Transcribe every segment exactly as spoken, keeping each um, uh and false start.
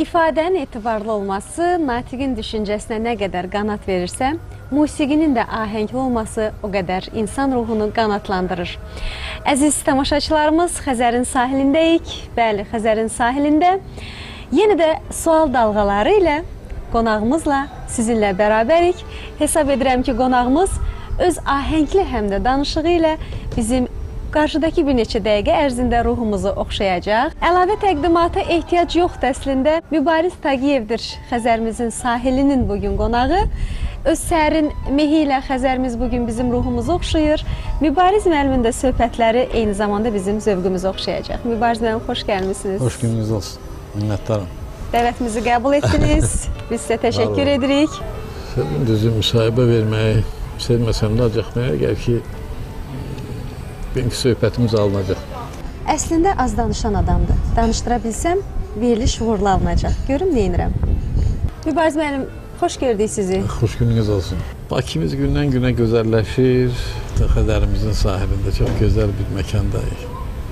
İfadənin etibarlı olması natiqin düşüncəsinə nə qədər qanat verirsə, musiqinin də ahəngli olması o qədər insan ruhunu qanatlandırır. Əziz tamaşaçılarımız, Xəzərin sahilindəyik. Bəli, Xəzərin sahilində yenə də sual dalğaları ilə qonağımızla sizinlə bərabərik. Hesab edirəm ki, qonağımız öz ahəngli həm də danışığı ilə bizim qarşıdakı bir neçə dəqiqə ərzində ruhumuzu oxşayacaq. Əlavə təqdimata ehtiyac yoxdur əslində. Mübariz Tağıyevdir Xəzərimizin sahilinin bugün qonağı. Öz sərin mehi ilə Xəzərimiz bugün bizim ruhumuzu oxşayır. Mübariz müəllimin də söhbətləri eyni zamanda bizim zövqümüzü oxşayacaq. Mübariz müəllim, xoş gəlmişsiniz. Xoş gününüz olsun. Minnətdarım. Dəvətimizi qəbul etdiniz. Biz sizə təşəkkür edirik. Sənin düzü müsahibə verməyi sevməsəm də ancaq mənə gəl ki, bugünkü söhbətimiz alınacaq. Əslində az danışan adamdır. Danışdıra bilsəm, veriliş uğurlu alınacaq. Görüm, neyinirəm. Mübariz müəllim, xoş gördük sizi. Xoş gününüz olsun. Bakımız gündən günə gözəlləşir. Xəzərimizin sahilində çox gözəl bir məkandayıq.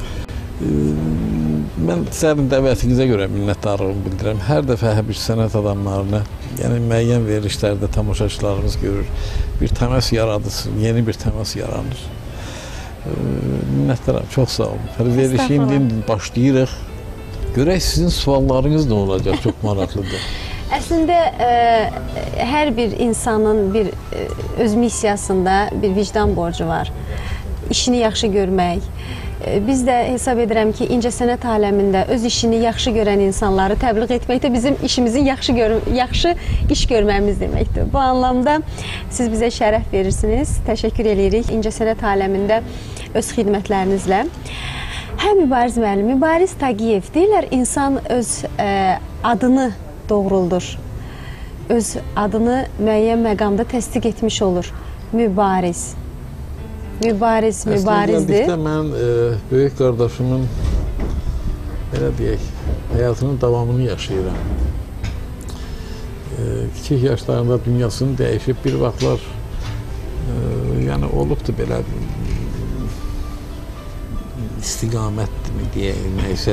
Mən sənin dəvətinizə görə minnətdarlığımı bildirəm. Hər dəfə bir sənət adamlarına, yəni müəyyən verilişlərdə tamaşaçılarımız görür. Bir təmas yaradısı, yeni bir təmas yaranır. Minnətdaram, çox sağ olun. Verilişi indi başlayırıq. Görək sizin suallarınız nə olacaq, çox maraqlıdır. Əslində, hər bir insanın bir öz missiyasında bir vicdan borcu var. İşini yaxşı görmək. Biz də hesab edirəm ki, incəsənət aləmində öz işini yaxşı görən insanları təbliğ etmək də bizim işimizin yaxşı, yaxşı iş görməmiz deməkdir. Bu anlamda siz bizə şərəf verirsiniz. Təşəkkür edirik incəsənət aləmində öz xidmətlərinizlə. Hə, Mübariz müəllim, Mübariz Tağıyev deyirlər, insan öz ə, adını doğruldur. Öz adını müəyyən məqamda təsdiq etmiş olur. Mübariz. Mübariz, mübarizdir. Əslində, mən e, böyük qardaşımın, belə deyək, həyatının davamını yaşayıram. E, kiçik yaşlarında dünyasını dəyişib, bir vaxtlar e, yəni olubdur belə istiqamət mi deyək, nəysə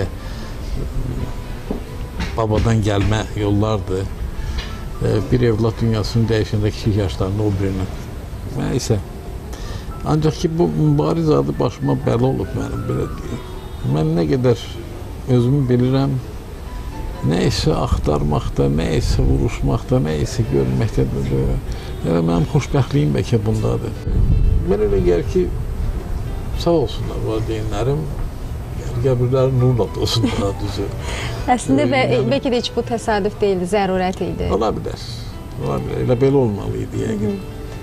babadan gəlmə yollardır. E, bir evlat dünyasını dəyişəndə kiçik yaşlarında o birinə. Nəysə. Ancaq ki, bu mübariz adı başıma bəla olub mənim, belə deyək. Mən nə qədər özümü bilirəm, nə isə axtarmaqda, nə isə vuruşmaqda, nə isə görməkdə, elə mənim xoşbəxtliyim bəlkə bundadır. Mən elə gəlir ki, sağ olsunlar valideynlərim, qəbirləri nurla olsun daha düzü. Əslində, bəlkə də heç bu təsadüf deyildi, zərurət idi. Ola bilər, ola bilər, elə belə olmalıydı yəqin.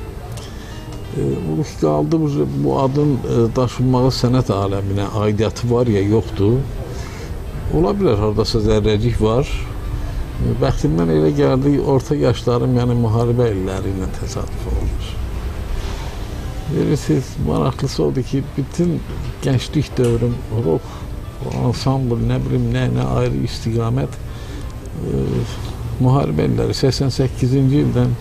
Qaldı bu adın daşınmağı sənət aləminə aidiyyatı var ya, yoxdur. Ola bilər, haradasa zərrəcik var. Bəxtimdən elə gəldi, orta yaşlarım, yəni müharibə illəri ilə təsadüf olmuş. Verirsiniz, maraqlısı oldu ki, bütün gənclik dövrüm, rock, ansambl, nə bilim, nə, nə ayrı istiqamət müharibə illəri, səksən səkkizinci ildən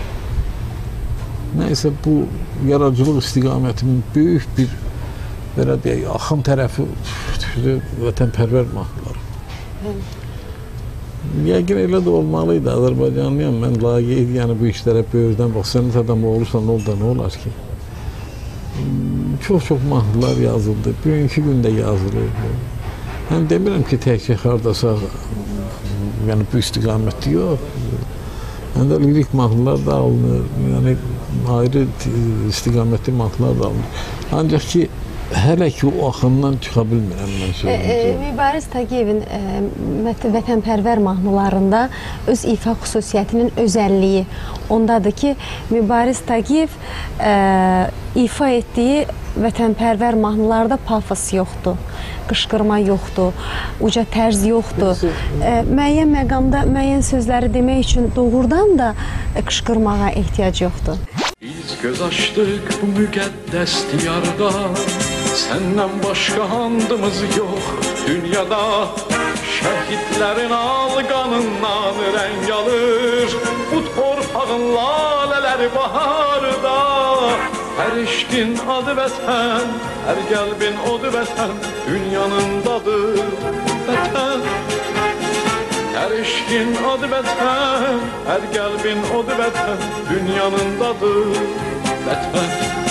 nəysə bu yaradıcılıq istiqamətimin böyük bir, belə deyək, axın tərəfi düşdü vətənpərvər mahnıları. Yəqin elə də olmalıydı, Azərbaycanlıyam, mən layiq, yəni bu işlərə böyürdən, bax, sənət adamı olursan, ol da nə olar ki? Çox-çox mahnılar yazıldı, bugünkü gündə yazılırdı. Həm demirəm ki, təkcə xardasa, yəni bu istiqamətdə yox. Həm də lirik mahnılar da alınır, yəni ayrı istiqamətli mahnılar da alınır. Ancaq ki, hələ ki o axından çıxa bilmirəm mən söyləyəcəm. Mübariz Tağıyevin vətənpərvər mahnılarında öz ifa xüsusiyyətinin özəlliyi ondadır ki, Mübariz Tağıyev ifa etdiyi vətənpərvər mahnılarda pafos yoxdur, qışqırma yoxdur, uca tərz yoxdur. Müəyyən məqamda müəyyən sözləri demək üçün doğrudan da qışqırmağa ehtiyac yoxdur. Biz göz açdıq bu müqəddəs diyarda, səndən başqa handımız yox dünyada. Şəhidlərin al qanından rəng alır, bu torpağın lalələri baharda. Hər eşqin adı vətən, hər qəlbin odu vətən, dünyanın dadı vətən. Her eşkin adı beter, her kalbin adı beter, dünyanın dadı beter.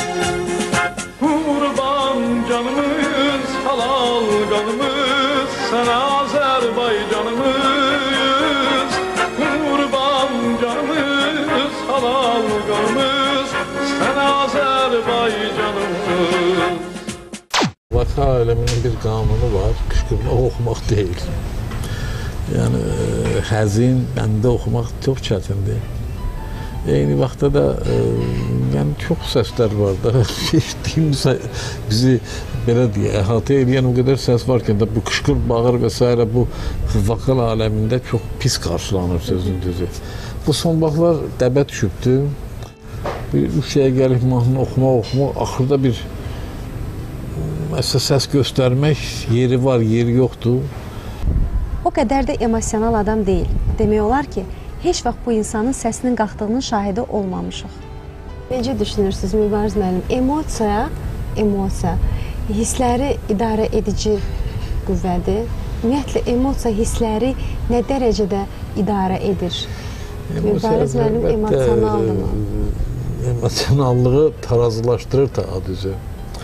Kurban canımız, halal kanımız, sana Azerbaycanımız. Kurban canımız, halal kanımız, sana Azerbaycanımız. Vaka aleminin bir kanunu var, kışkırtma okumaq değil. Yani həzin, bəndə oxumaq çox çətindir. Eyni vaxtda da e, yəni çox səslər var da, eşitdiyimiz bizi belə deyə əhatə edən o qədər səs varkən də bu qışqır, bağır və s. bu vokal aləmində çox pis qarşılanır sözün düzü. Bu son vaxtlar dəbə düşübdür. Bir üç şeyə gəlib mahnını oxumaq, oxumaq, axırda bir məsələ səs göstərmək yeri var, yeri yoxdur. O qədər də emosional adam deyil. Demək olar ki, heç vaxt bu insanın səsinin qalxdığının şahidi olmamışıq. Necə düşünürsünüz Mübariz müəllim? Emosiya, emosiya, hissləri idarə edici qüvvədir. Ümumiyyətlə, emosiya hissləri nə dərəcədə idarə edir? Mübariz müəllim emosionaldırmı? Emosionallığı tarazılaşdırır da adüzü.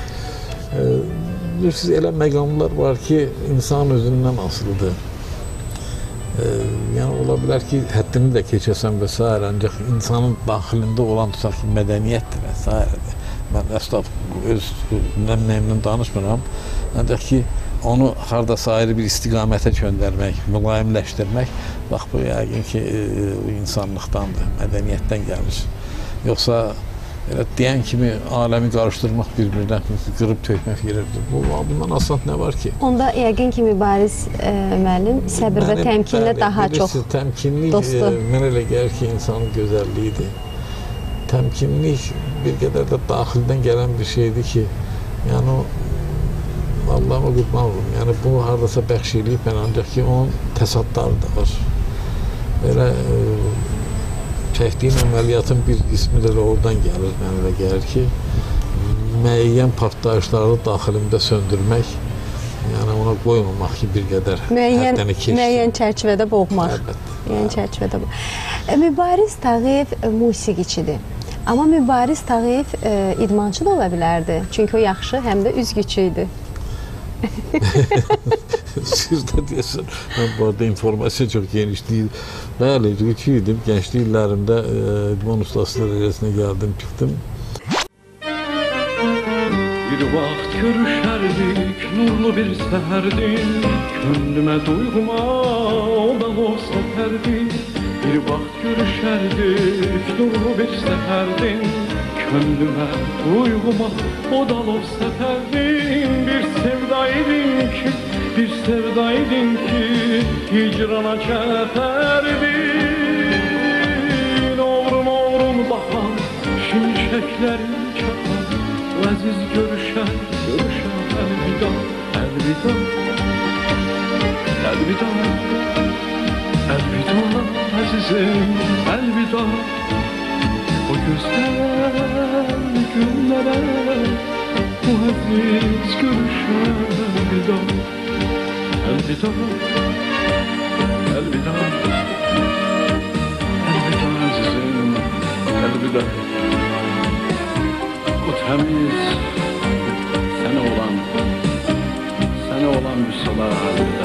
Bilirsiniz, elə məqamlar var ki, insan özündən asılıdır. Yəni, ola bilər ki, həddini də keçəsən və s. ancaq insanın daxilində olan tutaq ki, mədəniyyətdir və s. Mən əsla öz nəmnəyimdən danışmıram. Ancaq ki, onu haradasa ayrı bir istiqamətə göndərmək, mülayimləşdirmək, bax, bu yəqin ki, insanlıqdandır, mədəniyyətdən gəlir. Yoxsa elə deyən kimi aləmi qarışdırmaq bir-birinə, qırıb tökmək gerirdir. Bundan asant nə var ki? Onda yəqin ki, Mübariz müəllim səbir və təmkinlə daha çox təmkinlik, dostdur. Mən elə gəlir ki, insanın gözəlliyidir. Təmkinlik bir qədər də daxildən gələn bir şeydir ki, yəni o, Allahıma qurban olum, yəni bu haradasa bəxş eləyib, ancaq ki, onun təsaddarı da var. Belə çəkdiyin əməliyyatın bir ismi də oradan gəlir, mən elə gəlir ki, müəyyən partlayışları daxilimdə söndürmək, yəni ona qoymamaq ki, bir qədər həddəni keçsin. Müəyyən çərçivədə boğmaq. Müəyyən çərçivədə boğmaq. Mübariz Tağıyev musiqiçidir. Amma Mübariz Tağıyev idmançı da ola bilərdi. Çünki o yaxşı, həm də üzgüçü idi. Siz də deyəsən, mən bu arada informasiya çox geniş deyil. Bəli, üzgüçü idim. Gənclik illərimdə idman ustasılar arasına gəldim, çıxdım. Bir vaxt görüşərdik, nurlu bir səhərdik, könlümə duyğuma o da o səfərdik. Bir vaxt görüşərdik, nurlu bir səhərdik, könlümə duyğuma o da o səfərdik. Bir sevdaydın ki, bir sevdaydın ki, hicrana kəfərdin. Oğrum oğrum baxan, şimşəklərin çapan, aziz görüşən, görüşən, əlvida, əlvida, əlvida, əlvida, əzizim, əlvida. O gözəl günlərə, bu aziz görüşən, əlvida, əlvida, əlvida, əlvida, əzizim, əlvida. Bu təmiz, sənə olan, sənə olan Vüsala əlvida.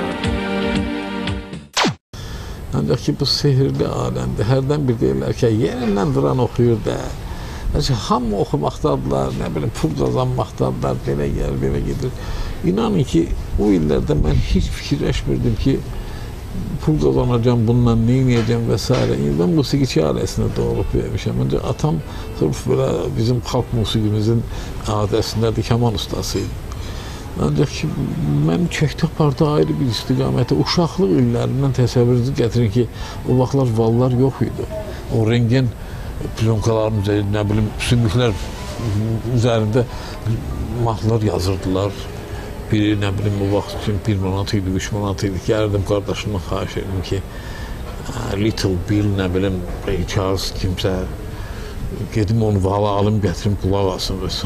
Ancaq ki, bu sehirli aləmdir. Hərdən bir deyirlər ki, yerindən duran oxuyur da. Hamı oxumaqdadırlar, nə bilim, pul qazanmaqdadırlar, belə gəlir, belə gedir. İnanın ki, o illərdə mən heç fikirləşmirdim ki, pul qazanacağım, bununla nə edəcəm və s. Mən musiqiçi ailəsində doğulub vermişəm. Ancaq atam sırf belə bizim xalq musiqimizin adəsindədir, kaman ustasıydı. Ancaq ki, mənim çəkdi apardı ayrı bir istiqamətə. Uşaqlıq illərindən təsəvvürünüzü gətirin ki, o vaxtlar vallar yox idi. O rengen plyonkaların üzərində, nə bilim, sümüklər üzərində mahnılar yazırdılar. Biri, nə bilim, bu vaxt üçün bir manat idi, üç manat idi. Gəlirdim, qardaşımdan xahiş edim ki, Little Bill, nə bilim, Ray Charles, kimsə, gedim onu vala alım, gətirim, qulaq alsın və s.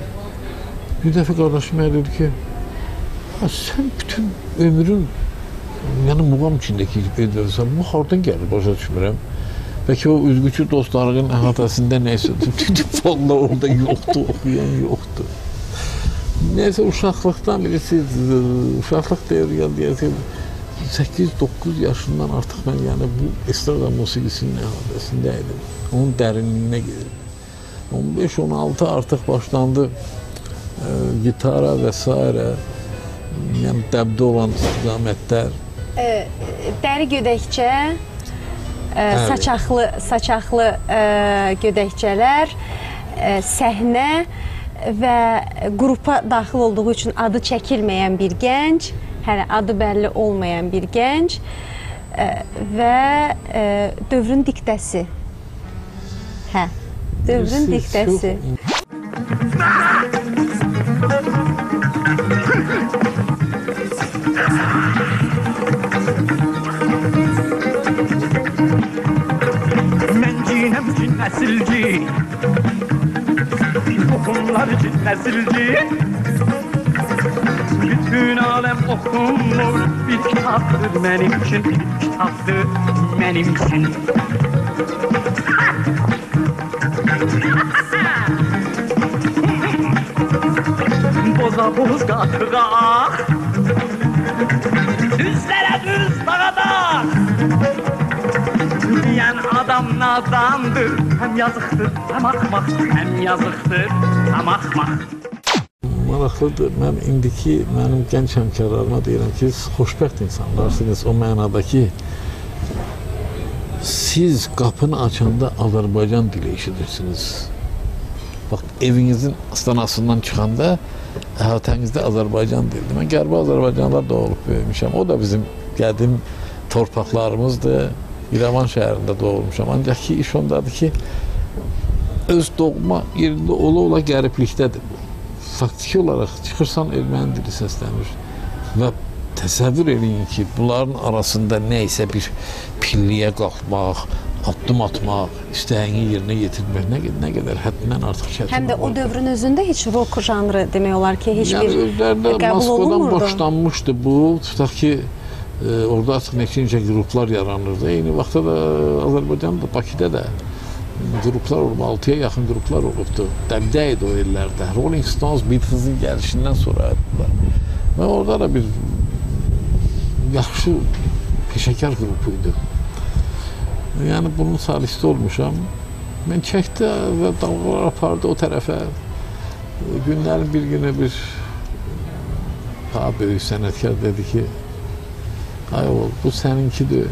Bir dəfə qardaşım mənə dedi ki, sən bütün ömrün yəni muğam içindəki edirsən, bu hardan gəlir, başa düşmürəm. Bəlkə o üzgüçü dostlarının əhatəsində nəysə, valla orada yoxdur, oxuyan yoxdur. Nəysə, uşaqlıqdan bilirsiniz, uşaqlıq devri deyəsiniz, səkkiz doqquz yaşından artıq mən yəni bu estrada musiqisinin əhatəsində idim. Onun dərinliyinə gedirdim. on beş on altı artıq başlandı e, gitara və s. Yəni dəbdə olan istiqamətlər. E, dəri gödəkçə, e, saçaqlı, saçaqlı e, gödəkçələr, e, səhnə və qrupa daxil olduğu üçün adı çəkilməyən bir gənc, hələ adı bəlli olmayan bir gənc e, və e, dövrün diktəsi. Hə, dövrün diktəsi. Məncinem üçün nəsilci, toxumlar üçün nəsilci. Bütün aləm oxunur, bir kitabdır mənim üçün, bir kitabdır mənim üçün. Boza boz qatıraq, düzlərə düz dağadaq. Deyən adam nadandır, həm yazıqdır, həm axmaq, həm yazıqdır, həm axmaq. Maraqlıdır, mən indiki mənim gənc həmkarlarıma deyirəm ki, siz xoşbəxt insanlarsınız o mənada ki, siz qapını açanda Azərbaycan dili eşidirsiniz. Bax, evinizin astanasından çıxanda əhatənizdə Azərbaycan dilidir. Mən Qərbi Azərbaycanlar doğulub böyümüşəm. O da bizim qədim torpaqlarımızdır. İrəvan şəhərində doğulmuşam. Ancaq ki, iş ondadır ki, öz doğma yerində ola-ola qəriblikdədir bu. Faktiki olaraq çıxırsan erməni dili səslənir və təsəvvür edin ki, bunların arasında nə isə bir pilliyə qalxmaq, addım atmaq, istəyini yerinə yetirmək nə, nə qədər həddindən artıq çətin. Həm də o dövrün özündə heç rock janrı demək olar ki, heç yəni, bir özlərində qəbul olunmurdu. Moskvadan başlanmışdı bu. Tutaq ki, e, orada artıq neçə qruplar yaranırdı. Eyni vaxtda da Azərbaycanda, Bakıda da qruplar olub, altıya yaxın qruplar olubdu. Dəbdə idi o illərdə. Rolling Stones Beatles'ın gəlişindən sonra ayırdılar. Və orada da bir yaxşı peşəkar qrupuydu. Yəni bunun solisti olmuşam. Mən çəkdi və dalğalar apardı o tərəfə. Günlərin bir günə bir daha böyük sənətkar dedi ki, ay oğul, bu səninkidir.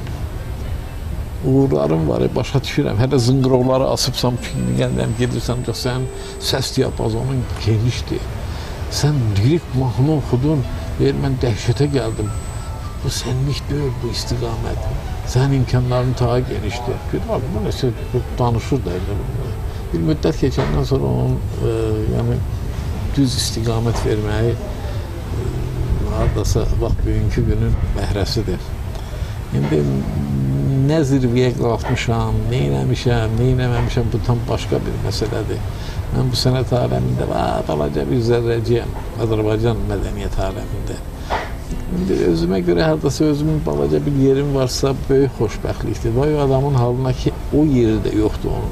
Uğurlarım var, başa düşürəm. Hələ zınqırovları asıbsam, gəlirəm, gedirsən, sənin səs diapazonun genişdir. Sən lirik mahnı oxudun, ver, mən dəhşətə gəldim. Bu sənlik deyil, bu istiqamət. Sənin imkanların daha genişdir. Bir var, bu nəsə danışır da. Bir müddət keçəndən sonra onun e, yəni, düz istiqamət verməyi e, haradasa bax, bugünkü günün bəhrəsidir. İndi nə zirvəyə qalxmışam, nə eləmişəm, nə eləməmişəm, bu tam başqa bir məsələdir. Mən bu sənət aləmində balaca bir zərrəciyəm, Azərbaycan mədəniyyət aləmində. İndi özümə görə hardasa özümün balaca bir yerim varsa böyük xoşbəxtlikdir. Vay o adamın halına ki, o yeri də yoxdur onun.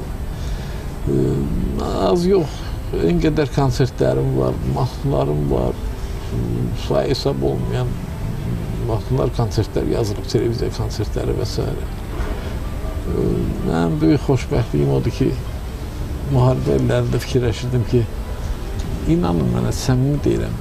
Ee, az yox, en qədər konsertlərim var, mahnılarım var, sayı hesab olmayan mahnılar, konsertlər yazılıb, televiziya konsertləri və s. Ee, mənim böyük xoşbəxtliyim odur ki, müharibə illərində fikirləşirdim ki, inanın mənə, səmimi deyirəm,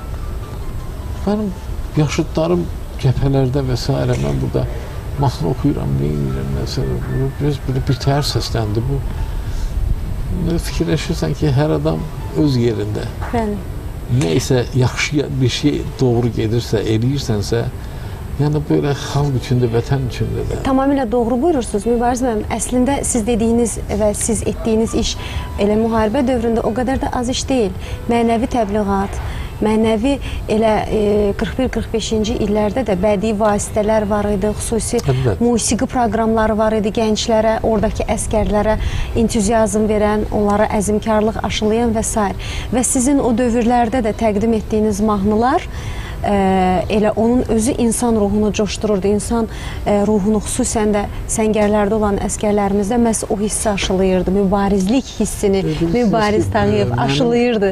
mənim yaşıdlarım cəbhələrdə və s. mən burada mahnı oxuyuram, nə edirəm, məsələn, biraz bir təhər səsləndi bu. Fikirləşirsən ki, hər adam öz yerində. Bəli. Nə isə yaxşı bir şey doğru gedirsə, eləyirsənsə, yəni belə xalq üçün də, vətən üçün də də. Tamamilə doğru buyurursunuz Mübariz müəllim. Əslində siz dediyiniz və siz etdiyiniz iş elə müharibə dövründə o qədər də az iş deyil. Mənəvi təbliğat, mənəvi elə qırx bir qırx beşinci illərdə də bədii vasitələr var idi, xüsusi evet. musiqi proqramları var idi gənclərə, oradakı əskərlərə entuziazm verən, onlara əzmkarlıq aşılayan və s. Və sizin o dövrlərdə də təqdim etdiyiniz mahnılar e, elə onun özü insan ruhunu coşdururdu. İnsan e, ruhunu xüsusən də səngərlərdə olan əskərlərimizdə məhz o hissi aşılayırdı. Mübarizlik hissini Mübariz Tağıyev aşılayırdı.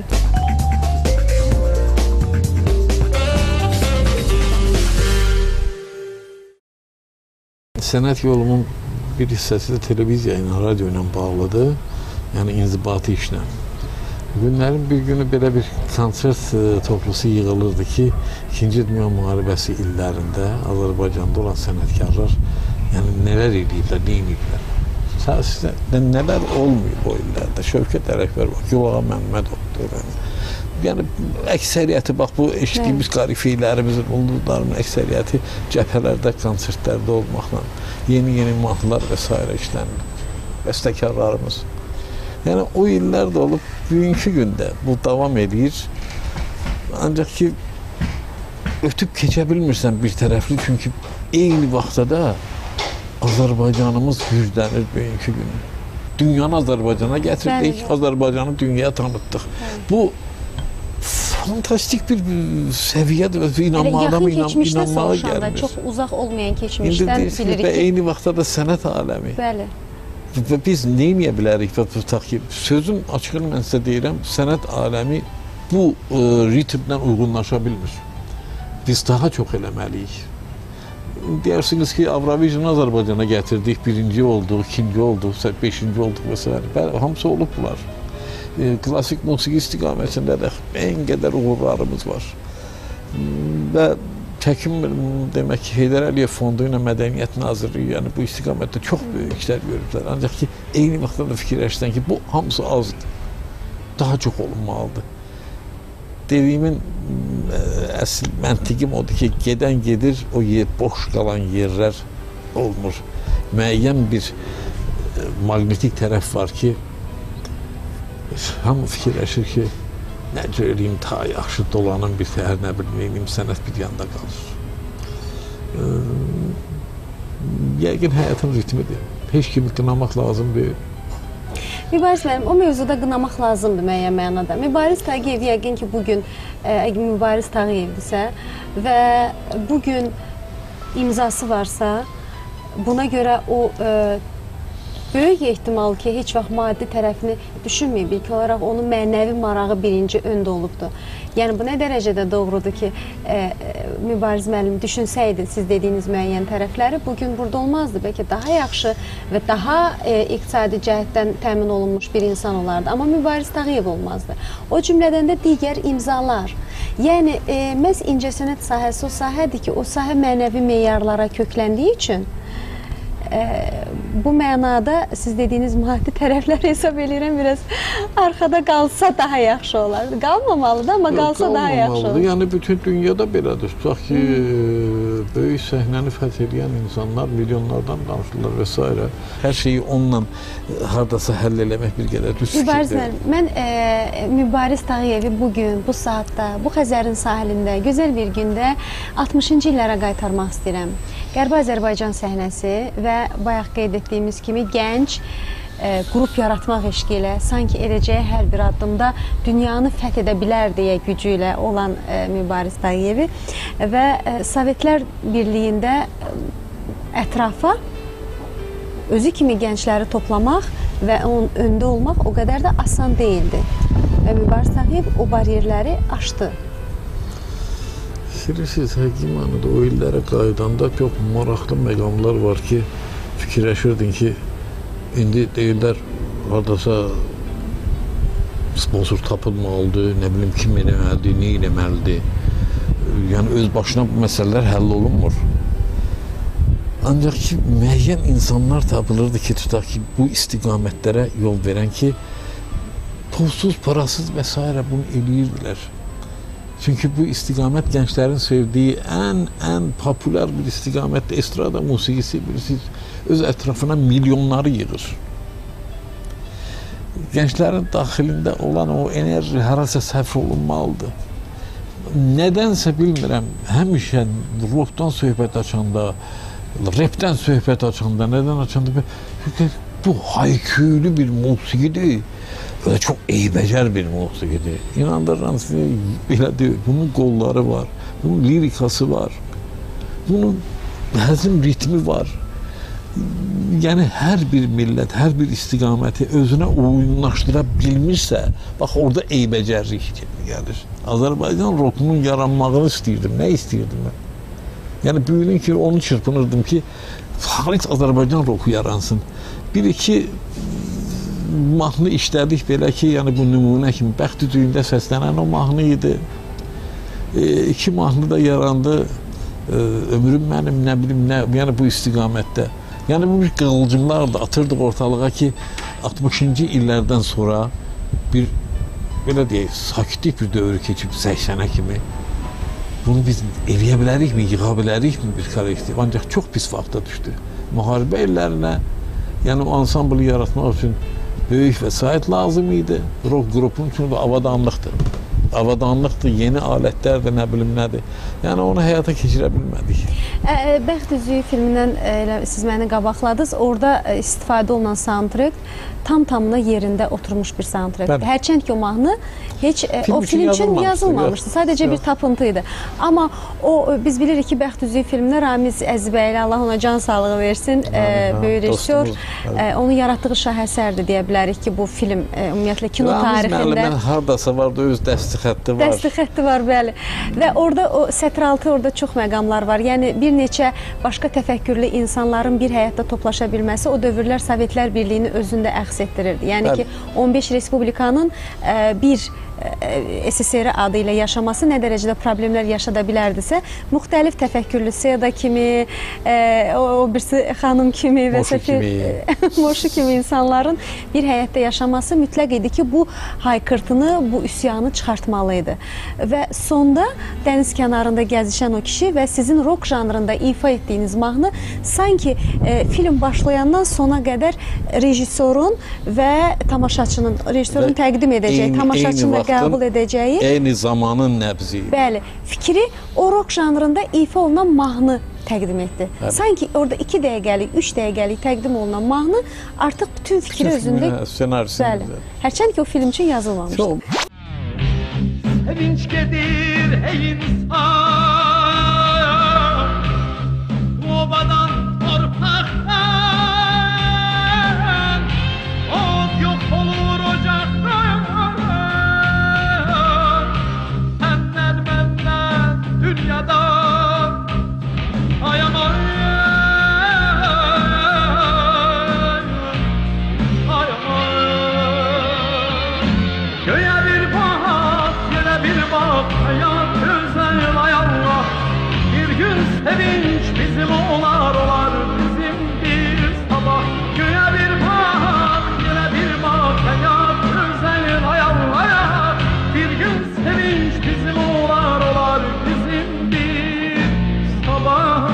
Sənət yolumun bir hissəsi də televiziya ilə, radio ilə bağlıdır. Yəni inzibati işlə. Günlərin bir günü belə bir konsert toplusu yığılırdı ki, İkinci Dünya Müharibəsi illərində Azərbaycanda olan sənətkarlar yəni nələr ediblər, nə ediblər. Sizdə nələr olmuyor o illərdə. Şövkət Ələkbər var, Gülağa Məmmədovdur. Yəni əksəriyyəti, bax bu eşitdiyimiz qarifeylərimizin, ulduzlarının əksəriyyəti cəbhələrdə, konsertlərdə olmaqla yeni-yeni mahnılar və s. işlənir. Bəstəkarlarımız. Yəni o illər də olub, bugünkü gündə bu davam edir. Ancaq ki, ötüb keçə bilmirsən bir tərəfli, çünki eyni vaxtda da Azərbaycanımız güclənir bugünkü günü. Dünyanı Azərbaycana gətirdik, Azərbaycanı dünyaya tanıtdıq. Bu fantastik bir səviyyədir və inanmağa adam inanmağa gəlmir. Çox uzaq olmayan keçmişdən bilirik ki. İndi deyirsiniz, eyni vaxtda da sənət aləmi. Bəli. Və biz neyməyə bilərik? Ki, sözün açığını mən sizə deyirəm, sənət aləmi bu e, ritmlə uyğunlaşa bilmir. Biz daha çox eləməliyik. Deyirsiniz ki, Avrovizyonu Azərbaycana gətirdik, birinci olduq, ikinci olduq, beşinci olduq və s. Bəli, hamısı olub bunlar. E, klasik musiqi istiqamətində də ən qədər uğurlarımız var. Və çəkim demək ki, Heydər Əliyev Fondu ilə Mədəniyyət Nazirliyi yəni bu istiqamətdə çox böyük işlər görüblər. Ancaq ki, eyni vaxtda da fikirləşsən ki, bu hamısı azdır. Daha çox olunmalıdır. Dediyimin əsl məntiqim odur ki, gedən gedir, o yer, boş qalan yerlər olmur. Müəyyən bir maqnetik tərəf var ki, hamı fikirləşir ki, nə görəyim, ta yaxşı dolanım bir təhər, nə bilməyim, sənət bir yanda qalır. Yəqin həyatın ritmidir. Heç kimi qınamaq lazım deyil. Mübariz müəllim, o mövzuda qınamaq lazımdır müəyyən mənada. Mübariz Tağıyev yəqin ki, bugün əgər Mübariz Tağıyevdirsə və bugün imzası varsa, buna görə o böyük ehtimal ki, heç vaxt maddi tərəfini düşünməyib. İlk olaraq onun mənəvi marağı birinci öndə olubdur. Yəni, bu nə dərəcədə doğrudur ki, e, Mübariz müəllim düşünsəydi siz dediyiniz müəyyən tərəfləri, bugün burada olmazdı. Bəlkə daha yaxşı və daha e, iqtisadi cəhətdən təmin olunmuş bir insan olardı. Amma Mübariz Tağıyev olmazdı. O cümlədən də digər imzalar. Yəni, e, məhz incəsənət sahəsi o sahədir ki, o sahə mənəvi meyarlara kökləndiyi üçün E, bu mənada siz dediyiniz maddi tərəfləri hesab edirəm, biraz arxada qalsa daha yaxşı olardı. Qalmamalıdır, amma qalsa daha yaxşı olur. Yəni, bütün dünyada belədir. Tutaq ki, hmm. böyük səhnəni fəth edən insanlar milyonlardan danışırlar və s. Hər şeyi onunla haradasa həll eləmək bir qədər düz fikirdir. Mən e, Mübariz Tağıyevi bugün, bu saatda, bu Xəzərin sahilində, gözəl bir gündə altmışıncı illərə qaytarmaq istəyirəm. Qərbi Azərbaycan səhnəsi və bayaq qeyd etdiyimiz kimi gənc e, qrup yaratmaq eşqi ilə sanki edəcəyi hər bir addımda dünyanı fəth edə bilər deyə gücü ilə olan e, Mübariz Tağıyevi və e, Sovetlər Birliyində e, ətrafa özü kimi gəncləri toplamaq və onun öndə olmaq o qədər də asan deyildi. Və Mübariz Tağıyev o bariyerləri aşdı. Bilirsiniz, Həkim hanım da o illərə qaydanda çox maraqlı məqamlar var ki, fikirləşirdin ki, indi deyirlər, haradasa sponsor tapılmalıdır, nə bilim, kim eləməlidir, nə eləməlidir. Yəni, öz başına bu məsələlər həll olunmur. Ancaq ki, müəyyən insanlar tapılırdı ki, tutaq ki, bu istiqamətlərə yol verən ki, pulsuz, parasız və s. bunu eləyirdilər. Çünki bu istiqamət gənclərin sevdiyi ən, ən populyar bir istiqamətdir. Estrada musiqisi, bilirsiniz, öz ətrafına milyonları yığır. Gənclərin daxilində olan o enerji harasa sərf olunmalıdır. Nədənsə bilmirəm, həmişə rockdan söhbət açanda, rapdən söhbət açanda, nədən açanda, bu hayküylü bir musiqidir. Və çox eybəcər bir musiqidir. İnandırıram sizi, belə deyil, bunun qolları var, bunun lirikası var, bunun həzm ritmi var. Yəni hər bir millət, hər bir istiqaməti özünə uyumlaşdıra bilmirsə, bax orada eybəcərlik gəlir. Azərbaycan rokunun yaranmağını istəyirdim. Nə istəyirdim mən? Yəni büyüdüm ki, onu çırpınırdım ki, xalis Azərbaycan roku yaransın. Bir iki mahnı işlədik belə ki, yəni bu nümunə kimi Bəxti düyündə səslənən o mahnı idi. E, iki mahnı da yarandı. E, ömrüm mənim, nə bilim, nə, yəni bu istiqamətdə. Yəni bu bir qığılcımlar da atırdıq ortalığa ki, altmışıncı illərdən sonra bir, belə deyək, sakitlik bir dövrü keçib səksənə kimi. Bunu biz eləyə bilərikmi, yığa bilərikmi bir kollektiv? Ancaq çox pis vaxta düşdü. Müharibə illərinə, yəni o ansamblı yaratmaq üçün böyük vəsait lazım idi. Rock qrupun üçün də avadanlıqdır. Avadanlıqdır, yeni alətlərdir, nə bilim nədir. Yəni onu həyata keçirə bilmədik. Bəxt üzüyü filmindən elə, siz məni qabaqladınız. Orada istifadə olunan soundtrack tam tamına yerində oturmuş bir soundtrackdir. Hərçənd ki o mahnı heç film o film üçün yazılmamışdı. Sadəcə bir tapıntı idi. Amma o biz bilirik ki Bəxt üzüyü filmində Ramiz Əzibəyli, Allah ona can sağlığı versin, e, böyük rejissor, e, onun yaratdığı şahəsərdir deyə bilərik ki, bu film e, ümumiyyətlə kino Ramiz tarixində. Ramiz müəllimə hardasa var da öz dəsti xətti var. Dəsti xətti var, bəli. Və orada o sətr altı orada çox məqamlar var. Yəni bir neçə başqa təfəkkürlü insanların bir həyatda toplaşa bilməsi o dövrlər Sovetlər Birliyini özündə əks etdirirdi. Yəni bəli. Ki on beş respublikanın e, bir S S R adı ilə yaşaması nə dərəcədə problemlər yaşada bilərdisə, müxtəlif təfəkkürlü Seda kimi, e, o, o birisi xanım kimi və Moşu kimi. Moşu kimi insanların bir həyatda yaşaması mütləq idi ki, bu haykırtını, bu üsyanı çıxartmalıydı. Və sonda dəniz kənarında gəzişən o kişi və sizin rock janrında ifa etdiyiniz mahnı sanki e, film başlayandan sona qədər rejissorun və tamaşaçının, rejissorun təqdim edəcəyi, tamaşaçının qəbul edəcəyi, eyni zamanın nəbzi. Bəli, fikri o rock janrında ifa olunan mahnı təqdim etdi. Bəli. Sanki orada iki dəqiqəlik, üç dəqiqəlik təqdim olunan mahnı artıq bütün fikri özündə. Bəli. Hərçənd ki o film üçün yazılmamışdı. Çox. Sevinç gedir ey insan, obadan torpaqdan, od yok olur ocaktan. Senden benden dünyada ayamay, ayamay. Göğe bir bak, yere bir bak, hayat güzel ay Allah. Bir gün sevinç bizim olar olar, bizim bir sabah. Göğe bir bak, yere bir bak, hayat güzel ay Allah. Bir gün sevinç bizim olar olar, bizim bir sabah.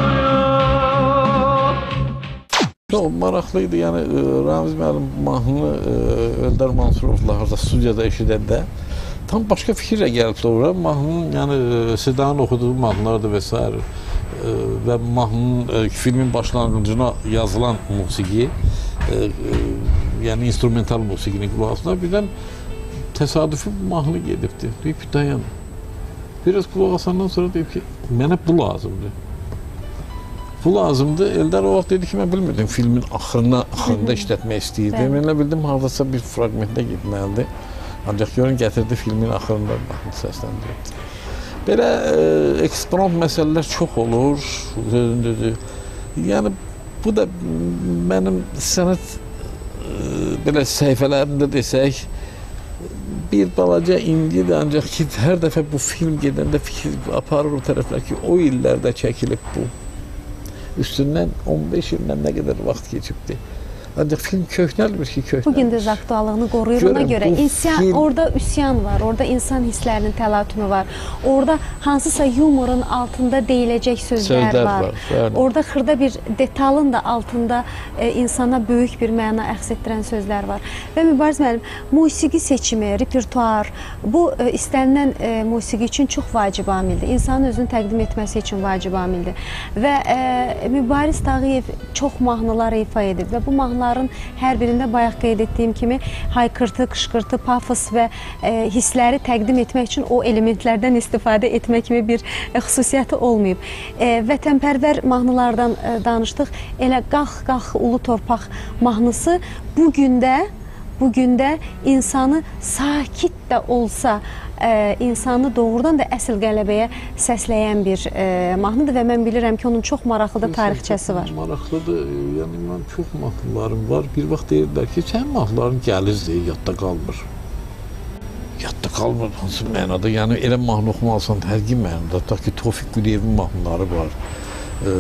Çox maraqlıydı, yəni Ramiz müəllim mahnını Öndər Mansurovla studiyada eşidəndə tam başqa fikirlə gəlibdi ora. Mahnının, yəni Sedanın oxuduğu mahnılardır və s. və mahnının, filmin başlanğıcına yazılan musiqi, yəni instrumental musiqinin qulaq asına birdən təsadüfi mahnı gedibdi. Deyib ki, dayan. Biraz qulaq asandan sonra deyib ki, mənə bu lazımdır. Bu lazımdır. Eldar o vaxt dedi ki, mən bilmirdim filmin axırına, axırında işlətmək istəyirdi. Mən elə bildim, haradasa bir fragmentdə getməlidir. Ancaq görün, gətirdi filmin axırında baxın, səsləndirdi. Belə e, eksponat məsələlər çox olur. Yəni, bu da mənim sənət e, belə səhifələrində desək, bir balaca indidir, ancaq ki, hər dəfə bu film gedəndə fikir aparır o tərəflər ki, o illərdə çəkilib bu. Üstündən on beş ildən nə qədər vaxt keçibdi. Ancaq film köhnəlmir ki, köhnəlmir. Bugün də aktuallığını qoruyur ona görə. İnsan, film... Orada üsyan var, orada insan hisslərinin təlatümü var. Orada hansısa yumorun altında deyiləcək sözlər, sözlər var. var yəni. Orada xırda bir detalın da altında e, insana böyük bir məna əks etdirən sözlər var. Və Mübariz müəllim, musiqi seçimi, repertuar, bu e, istənilən e, musiqi üçün çox vacib amildir. İnsanın özünü təqdim etməsi üçün vacib amildir. Və e, Mübariz Tağıyev çox mahnılar ifa edib və bu mahnılar mahnıların hər birində bayaq qeyd etdiyim kimi haykırtı, qışqırtı, pafos və e, hissləri təqdim etmək üçün o elementlərdən istifadə etmək kimi bir e, xüsusiyyəti olmayıb. E, vətənpərvər mahnılardan e, danışdıq. Elə Qalx, Qalx Ulu Torpaq mahnısı bugün də bugün də insanı sakit də olsa, e, insanı doğrudan da əsl qələbəyə səsləyən bir e, mahnıdır və mən bilirəm ki, onun çox maraqlı da tarixçəsi var. Maraqlıdır. Yəni, mən çox mahnılarım var. Bir vaxt deyirlər ki, sənin mahnıların gəlizdir, yadda qalmır. Yadda qalmır, hansı mənada. Yəni, elə mahnı oxumalısan, həqiqi mənada. Ta ki, Tofiq Quliyevin mahnıları var. E,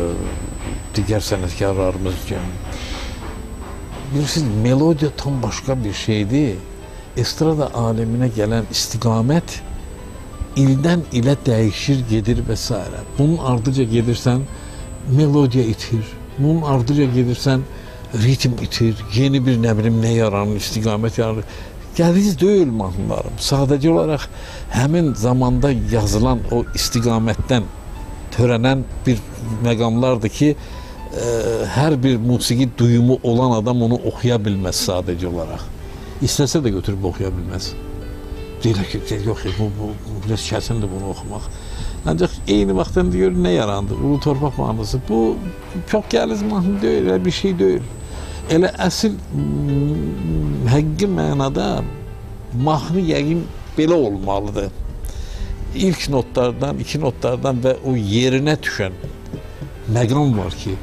digər sənətkarlarımız kimi. Bilirsiniz, melodiya tam başqa bir şeydir. Estrada aləminə gələn istiqamət ildən ilə dəyişir, gedir və s. Bunun ardıca gedirsən, melodiya itir. Bunun ardıca gedirsən, ritm itir. Yeni bir, nə bilim, nə yaranır, istiqamət yaranır. Gəliz deyil mahnılarım. Sadəcə olaraq həmin zamanda yazılan o istiqamətdən törənən bir məqamlardır ki, Ə, hər bir musiqi duyumu olan adam onu oxuya bilməz sadəcə olaraq. İstəsə də götürüb oxuya bilməz. Deyirlər ki, yox, bu, bu, bu biraz kəsindir bunu oxumaq. Ancaq eyni vaxtdan deyir, nə yarandı? Ulu Torpaq mahnısı. Bu çox gəliz mahnı deyil, elə bir şey deyil. Elə əsl həqiqi mənada mahnı yəqin belə olmalıdır. İlk notlardan, iki notlardan və o yerinə düşən məqam var ki,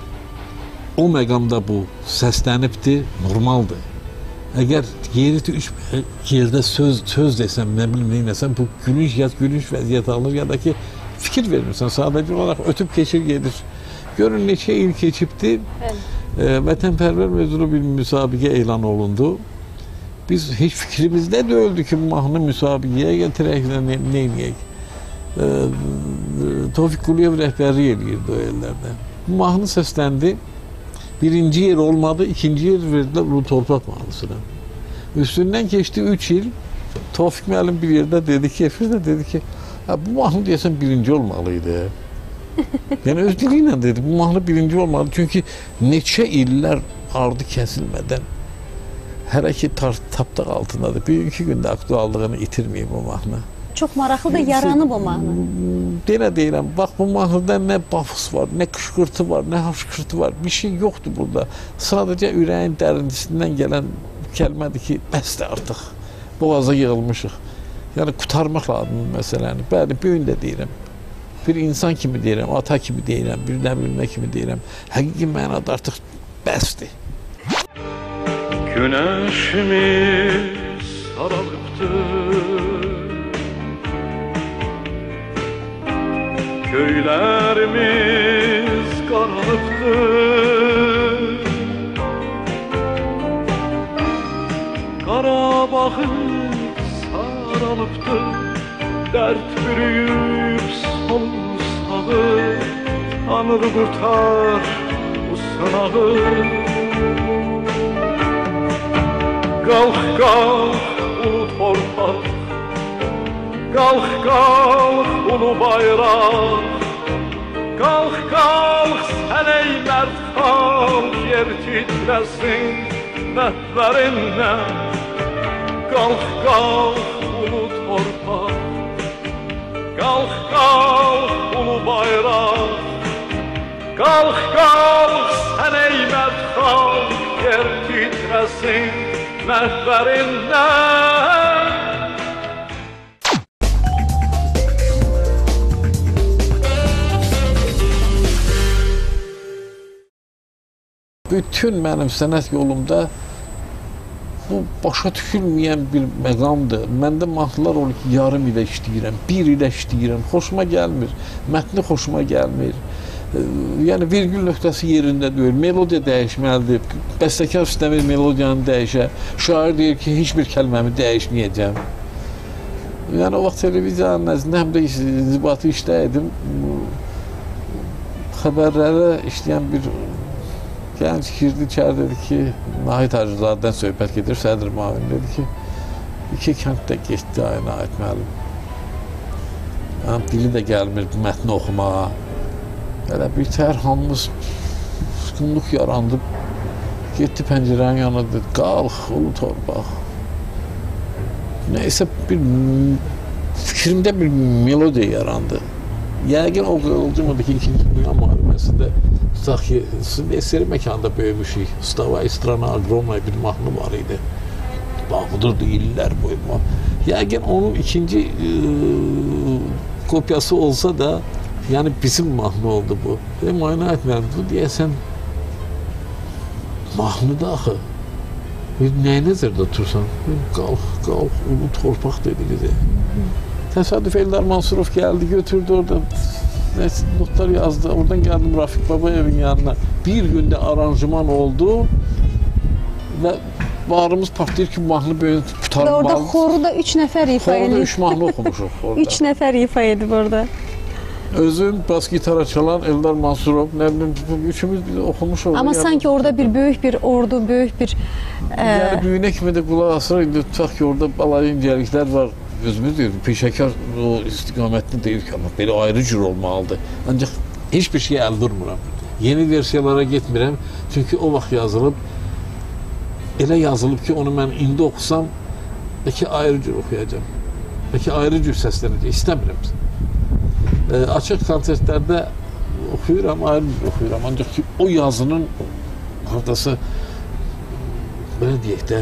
o məqamda bu səslənibdir, normaldır. Əgər yeri üç yerdə söz, söz desəm, nə bilim, neynəsəm, bu gülünç yaz, gülünç vəziyyət alır, ya da ki, fikir vermirsən, sadəcə olaraq ötüb keçir, gedir. Görün, neçə il keçibdir, e, vətənpərvər mövzulu bir müsabiqə elan olundu. Biz heç fikrimizdə deyildi ki, bu mahnı müsabiqəyə gətirək, nə, neynəyək. E, Tofiq Quliyev rəhbərlik edirdi o yerlərdə. Bu mahnı səsləndi. Birinci yer olmadı, ikinci yer verdilər Ulu Torpaq mahnısına. Üstündən keçdi üç il. Tofiq müəllim bir yerdə dedi ki, Efirdə dedi ki, bu mahnı deyəsən birinci olmalıydı. Yəni öz dili ilə dedi, bu mahnı birinci olmalı. Çünki neçə illər ardı kəsilmədən hələ ki tapdaq altındadır. Bir iki gündə aktuallığını itirməyib o mahnı. Çox maraqlıdır, yaranıb o mahnı. Denə deyirəm, bax bu mahnıda nə bafus var, nə qışqırtı var, nə haşqırtı var, bir şey yoxdur burada. Sadəcə ürəyin dərintisindən gələn kəlmədir ki, bəsdir artıq, boğaza yığılmışıq. Yəni, qutarmaq lazım məsələni. Bəli, bir gün də deyirəm, bir insan kimi deyirəm, ata kimi deyirəm, bir nə bilmə kimi deyirəm, həqiqi mənada artıq bəsdir. Güneşimiz saralıptır, köylerimiz karalıptır, Qarabağımız saralıptır, dert bürüyüp solsağı, Tanrı kurtar bu sınağı. Qalx, qalx, ulu torpaq, qalx, qalx, ulu bayraq, qalx, qalx, sən ey mərd xalq, yer titləsin məhvərindən. Qalx, qalx, ulu torpaq, qalx, qalx, ulu bayraq, qalx, qalx, sən ey mərd xalq, yer titləsin məhvərindən. Bütün mənim sənət yolumda bu başa düşülməyən bir məqamdır. Məndə mahnılar olur ki, yarım ilə işləyirəm, bir ilə işləyirəm, xoşuma gəlmir, mətni xoşuma gəlmir. Yəni, virgül nöqtəsi yerində deyil, melodiya dəyişməlidir, bəstəkar istəmir melodiyanı dəyişə, şair deyir ki, heç bir kəlməmi dəyişməyəcəm. Yəni, o vaxt televiziyanın nəzdində həm də inzibatı işləyədim, xəbərlərə işləyən bir gənc girdi içəri, dedi ki, Nahid Hacızadən söhbət gedir, sədr müavin dedi ki, iki kənddə getdi ay Nahid müəllim. Yəni, dili də gəlmir mətni oxumağa. Elə bir tər hamımız sıxınlıq yarandı. Getdi pəncərənin yanına dedi, qalx, ulu torpaq. Neysə bir fikrimdə bir melodiya yarandı. Yəqin o qığılcım idi ki, ikinci Dünya müharibəsində tutaq ki, S S R məkanda böyümüşük. Ustavay strana ogromnay bir mahnı var idi. Bağlıdırdı illər boyu. Yəqin onun ikinci e, kopyası olsa da, yəni bizim mahnı oldu bu. E, müayinə etməyəm, bu deyəsən mahnıda axı. Nəyə nəzərdə tursan? Qalx, qalx, ulu torpaq dedi. Təsadüf Eldar Mansurov gəldi, götürdü orada notlar yazdı. Oradan gəldim Rafik Babayevin yanına. Bir gündə aranjman oldu və bağrımız partlayır ki, mahnı böyle tutarmalı. Orada xoru da üç nəfər ifa edib. Xoruda üç mahnı oxumuşuq orada. Üç nəfər ifa edib orada. Özüm bas gitara çalan Eldar Mansurov, nə bilim, üçümüz biz oxumuşuq. Amma yəni, sanki orada bir böyük bir ordu, böyük bir... Yəni, büyüne kimi də qulaq asır, indi tutaq ki, orada balaca incəliklər var. Özümüz deyir, peşəkar o istiqamətini deyir ki, amma belə ayrı cür olmalıdır. Ancaq heç bir şey əl durmuram. Yeni versiyalara getmirəm, çünki o vaxt yazılıb, elə yazılıb ki, onu mən indi oxusam, bəlkə ayrı cür oxuyacam. Bəlkə ayrı cür səslənəcək, istəmirəm. E, açıq konsertlərdə oxuyuram, ayrı cür oxuyuram. Ancaq ki, o yazının haftası, belə deyək də,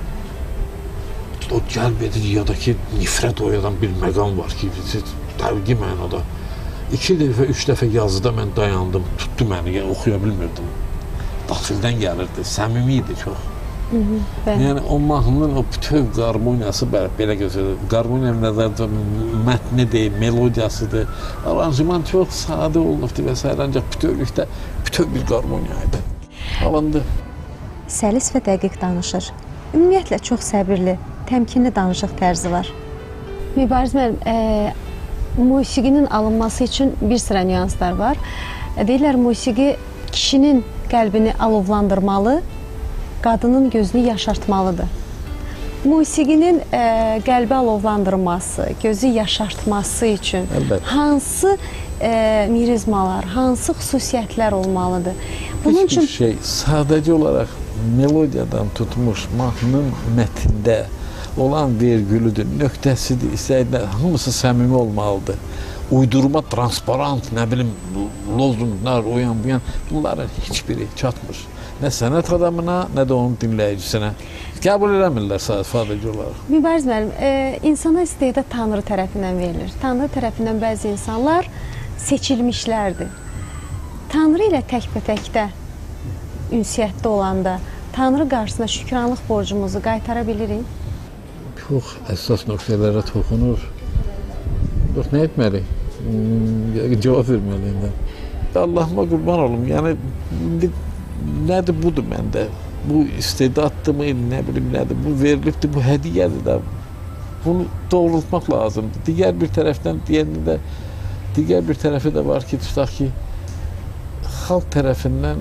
o cəlb edici ya da ki, nifrət oyadan bir məqam var ki, təvqi mənada. İki dəfə, üç dəfə yazıda mən dayandım, tutdu məni, yəni oxuya bilmirdim. Daxildən gəlirdi, səmimi idi çox. Hı -hı, yəni o mahnının o bütöv qarmoniyası belə gözlədir. Qarmoniya nəzərdə mətnidir, melodiyasıdır. Aranjman çox sadə olubdur və s. Ancaq bütövlükdə bütöv bir qarmoniya idi. Alındı. Səlis və dəqiq danışır. Ümumiyyətlə çox səbirli, təmkinli danışıq tərzi var. Mübariz müəllim, e, musiqinin alınması üçün bir sıra nüanslar var. E, deyirlər, musiqi kişinin qəlbini alovlandırmalı, qadının gözünü yaşartmalıdır. Musiqinin e, qəlbi alovlandırması, gözü yaşartması üçün Əlbəttə. hansı e, mirizmalar, hansı xüsusiyyətlər olmalıdır? Bunun Heç üçün bir şey sadəcə olaraq melodiyadan tutmuş mahnının mətndə olan vergülüdür, nöqtəsidir, istəyirlər, hamısı səmimi olmalıdır. Uydurma, transparent, nə bilim, lozunglar, o yan bu yan, bunların heç biri çatmır. Nə sənət adamına, nə də onun dinləyicisinə. Qəbul eləmirlər sadəcə olaraq. Mübariz müəllim, e, insana istedad Tanrı tərəfindən verilir. Tanrı tərəfindən bəzi insanlar seçilmişlərdir. Tanrı ilə təkbətəkdə ünsiyyətdə olanda Tanrı qarşısına şükranlıq borcumuzu qaytara bilirik. Çox əsas nöqtələrə toxunur. Yox, nə etməliyik? Hmm, cavab verməliyim də. Allahıma qurban olum. Yəni, nədir budur məndə? Bu istedaddır mı, nə bilim nədir? Bu verilibdir, bu hədiyyədir də. Bunu doğrultmaq lazımdır. Digər bir tərəfdən deyəndə də, digər bir tərəfi də var ki, tutaq ki, xalq tərəfindən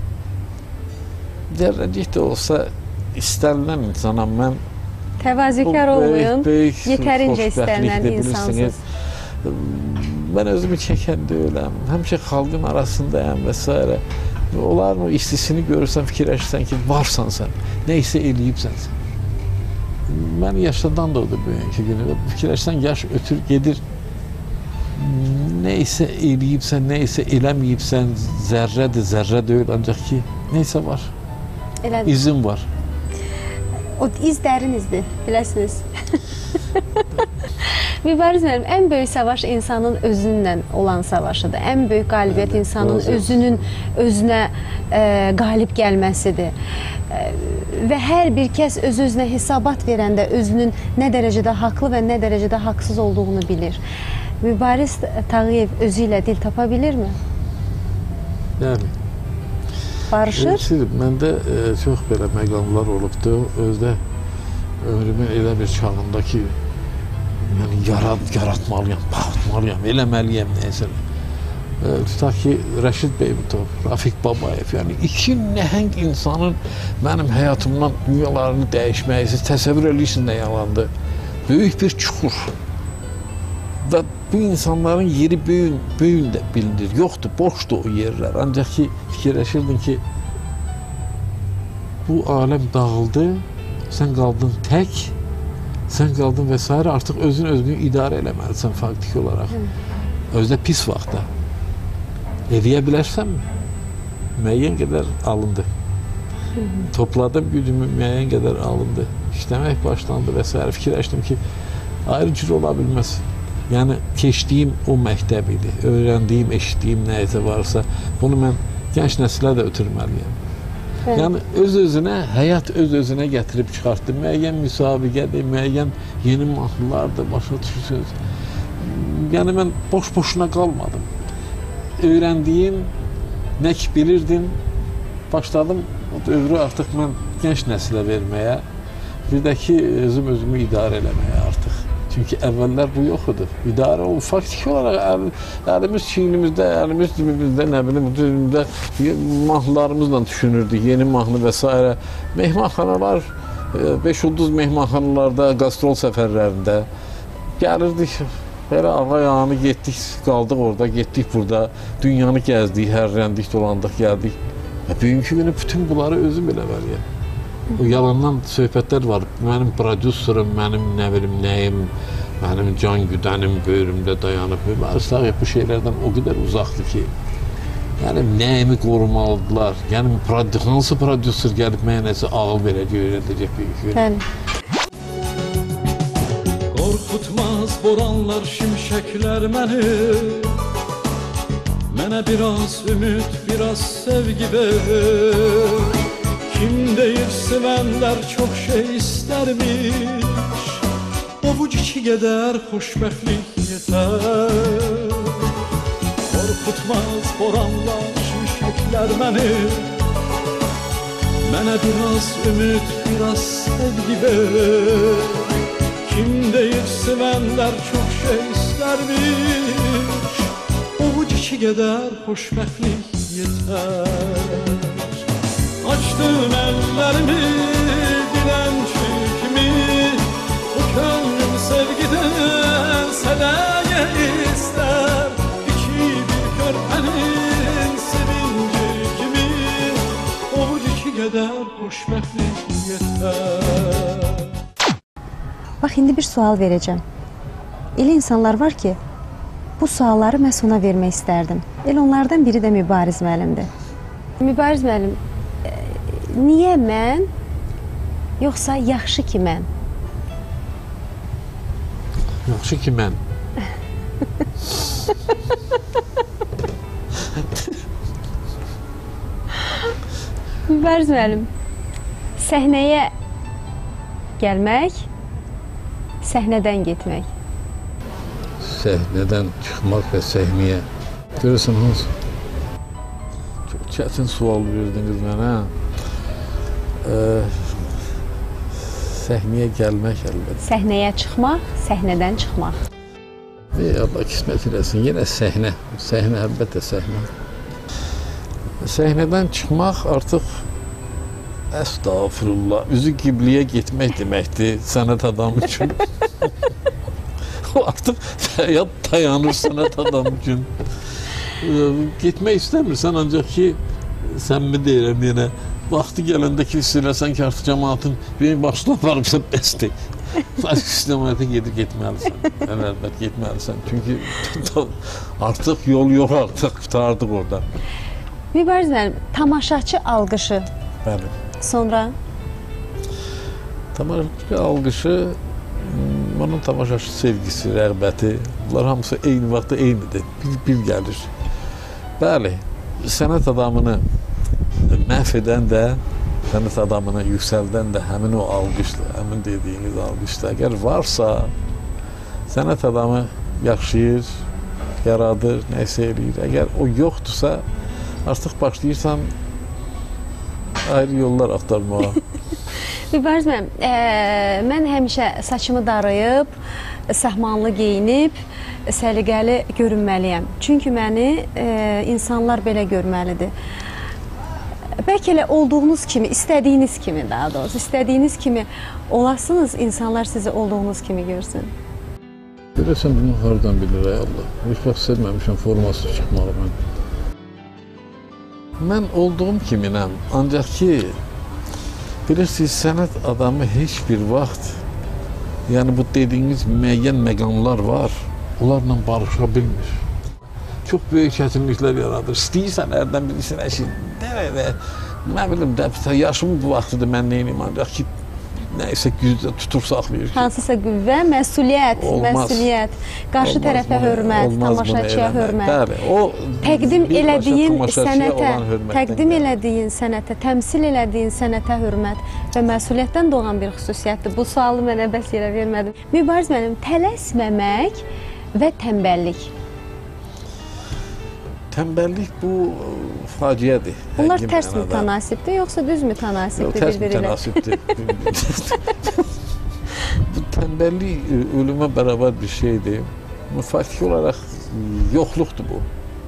zərrəcik də olsa istənilən insana mən Təvazükar olmayın, yetərincə istənilən insansız. Mən özümü çəkən deyiləm, həmişə xalqın arasındayım və s. Onların o istisini görürsən, fikirləşirsən ki, varsan sən, neysə eləyibsən sən. Mən yaşadan da odur böyünkü günü, fikirləşirsən, yaş ötür, gedir, neysə eləyibsən, neysə eləməyibsən, zərrədir, zərrə deyil, ancaq ki, neysə var, Elədir. izin var. O iz dərin izdir, biləsiniz. Mübariz müəllim, ən böyük savaş insanın özünlə olan savaşıdır. Ən böyük qalibiyyət insanın özünün özünə e, qalib gəlməsidir. E, və hər bir kəs öz-özünə hesabat verəndə özünün nə dərəcədə haqlı və nə dərəcədə haqsız olduğunu bilir. Mübariz Tağıyev özü ilə dil tapa bilirmi? Yəni. Barışır? Siz, məndə e, çox belə məqamlar olubdur. Özdə ömrümün elə bir çağında ki, yəni yarat, yaratmalıyam, bağıtmalıyam, eləməliyəm neysə. E, tutaq ki, Rəşid Beybutov, Rafik Babayev, yəni iki nəhəng insanın mənim həyatımdan dünyalarını dəyişməyi, siz təsəvvür edirsiniz nə yalandır. Böyük bir çukur. Və bu insanların yeri böyün, böyün də bilinir. Yoxdur, boşdur o yerlər. Ancaq ki, fikirləşirdin ki, bu aləm dağıldı, sən qaldın tək, sən qaldın və s. artıq özün özünü idarə eləməlisən faktik olaraq. Özdə pis vaxtda. Eləyə bilərsənmi? Müəyyən qədər alındı. Topladım gücümü, müəyyən qədər alındı. İşləmək başlandı və s. Fikirləşdim ki, ayrı cür ola bilməz. Yəni, keçdiyim o məktəb idi, öyrəndiyim, eşitdiyim nə isə varsa, bunu mən gənc nəsilə də ötürməliyəm. Evet. Yəni, öz-özünə, həyat öz-özünə gətirib çıxartdı. Müəyyən müsabiqədir, müəyyən yeni mahnılardır, başa düşürsünüz. Yəni, mən boş-boşuna qalmadım. Öyrəndiyim, nə ki bilirdim, başladım o dövrü artıq mən gənc nəsilə verməyə, bir də ki, özüm özümü idarə eləməyə artıq. Çünki əvvəllər bu yox idi. İdarə olun, faktiki olaraq əl, əlimiz çiynimizdə, əlimiz dibimizdə, nə bilim, dibimizdə mahnılarımızla düşünürdük, yeni mahnı və s. Mehmanxanalar, beş ulduz mehmanxanalarda, qastrol səfərlərində gəlirdik. Belə ağa yanı getdik, qaldıq orada, getdik burada, dünyanı gəzdik, hərrəndik, dolandıq, gəldik. Bugünkü günü bütün bunları özüm eləməliyəm. O yalandan söhbətlər var. Mənim prodüserim, mənim nə bilim nəyim, mənim can güdənim böyrümdə dayanıb. Əslən bu şeylərdən o qədər uzaqdır ki, yəni nəyimi qorumalıdırlar. Yəni hansı prodüser gəlib mənə nəsə ağıl verəcək, öyrədəcək bir gün. Qorxutmaz boranlar, şimşəklər məni, mənə biraz ümid, biraz sevgi ver. Kim deyir sevənlər çox şey istərmiş, ovuc içi qədər xoşbəxtlik yetər. Qorxutmaz boranlar, şimşəklər məni, mənə biraz ümid, biraz sevgi ver. Kim deyir sevənlər çox şey istərmiş, ovuc içi qədər xoşbəxtlik yetər. Açdım əllərimi, dilənçi kimi, bu könlüm sevgidən sədəyə istər. İki bir körpənin sevinci kimi, ovuc içi qədər xoşbəxtlik yetər. Bax, indi bir sual verəcəm. Elə insanlar var ki, bu sualları məhz ona vermək istərdim. Elə onlardan biri də Mübariz müəllimdir. Mübariz müəllim, niyə mən, yoxsa yaxşı ki mən? Yaxşı ki mən. Mübariz müəllim, səhnəyə gəlmək, səhnədən getmək. Səhnədən çıxmaq və səhnəyə. Görürsən, Hans, çox çətin sual verdiniz mənə. Ee, səhnəyə gəlmək əlbəttə. Səhnəyə çıxmaq, səhnədən çıxmaq. Ey Allah qismət eləsin, yenə səhnə. Səhnə, əlbəttə səhnə. Səhnədən çıxmaq artıq əstağfurullah, üzü qibliyə getmək deməkdir sənət adamı üçün. O artıq həyat dayanır sənət adamı üçün. Getmək istəmirsən, ancaq ki, sən mi deyirəm yenə, vaxtı gələndə ki, istəyirsən ki, artıq cəmaatın bir başına varıbsa bəsdir. İstəməliyyətə gedir, getməlisən. Əlbət, getməlisən. Çünki artıq yol yox, artıq qurtardıq orada. Mübariz müəllim, tamaşaçı alqışı. Bəli. Sonra? Tamaşaçı alqışı, onun tamaşaçı sevgisi, rəğbəti, bunlar hamısı eyni vaxtda eynidir. Bir, bir gəlir. Bəli, sənət adamını məhv edən də, sənət adamını yüksəldən də həmin o alqışdır, həmin dediyiniz alqışdır. Əgər varsa, sənət adamı yaxşıyır, yaradır, nəsə eləyir. Əgər o yoxdursa, artıq başlayırsan ayrı yollar axtarmağa. Mübariz müəllim, e, mən həmişə saçımı darayıb, səhmanlı geyinib, səliqəli görünməliyəm. Çünki məni e, insanlar belə görməlidir. Bəlkə elə olduğunuz kimi, istədiyiniz kimi daha doğrusu, istədiyiniz kimi olasınız, insanlar sizi olduğunuz kimi görsün. Görəsən bunu hardan bilir, ay Allah? Heç vaxt sevməmişəm formasız çıxmağı mən. Mən olduğum kiminəm, ancaq ki, Bilirsiniz, sənət adamı heç bir vaxt, yəni bu dediyiniz müəyyən məqamlar var, onlarla barışa bilmir. Çox böyük çətinliklər yaradır. İstəyirsən hərdən bilirsən, əşi, nə, nə bilim, yaşımın bu vaxtıdır, mən neyim, ancaq ki, nəysə gücdə tutur saxlayır ki. Hansısa qüvvə, məsuliyyət, olmaz, məsuliyyət, qarşı olmaz tərəfə bunu, hörmət, tamaşaçıya hörmət. Bəli, o təqdim elədiyin sənətə, olan təqdim elədiyin sənətə, təmsil elədiyin sənətə hörmət və məsuliyyətdən doğan bir xüsusiyyətdir. Bu sualı mənə bəs yerə vermədim. Mübariz müəllim, tələsməmək və tənbəllik. Tənbəllik bu faciədir. Bunlar tərs mütənasibdir, yoxsa düz mütənasibdir bir-birilə? Tərs mütənasibdir. Bu tənbəllik ölümə bərabər bir şeydir. Faktiki olaraq yoxluqdur bu.